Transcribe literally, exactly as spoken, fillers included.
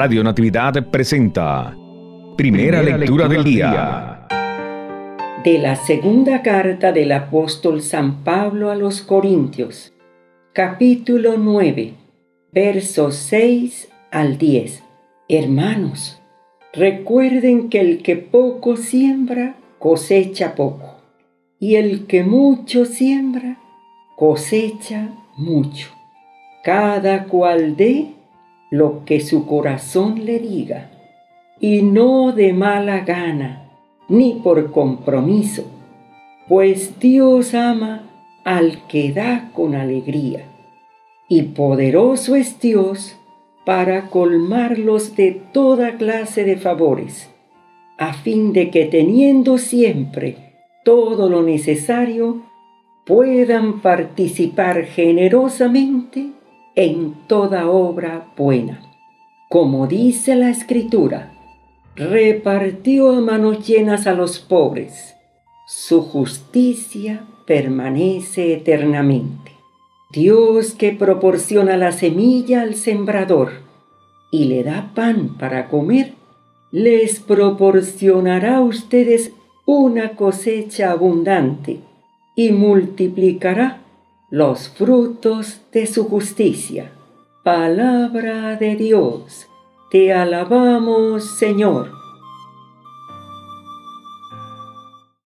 Radio Natividad presenta Primera, Primera lectura, lectura del día. De la segunda carta del apóstol San Pablo a los Corintios, capítulo nueve, versos seis al diez. Hermanos, recuerden que el que poco siembra, cosecha poco, y el que mucho siembra, cosecha mucho. Cada cual dé lo que su corazón le diga, y no de mala gana, ni por compromiso, pues Dios ama al que da con alegría, y poderoso es Dios para colmarlos de toda clase de favores, a fin de que teniendo siempre todo lo necesario, puedan participar generosamente en toda obra buena. Como dice la Escritura, repartió a manos llenas a los pobres. Su justicia permanece eternamente. Dios, que proporciona la semilla al sembrador y le da pan para comer, les proporcionará a ustedes una cosecha abundante y multiplicará los frutos de su justicia. Palabra de Dios. Te alabamos, Señor.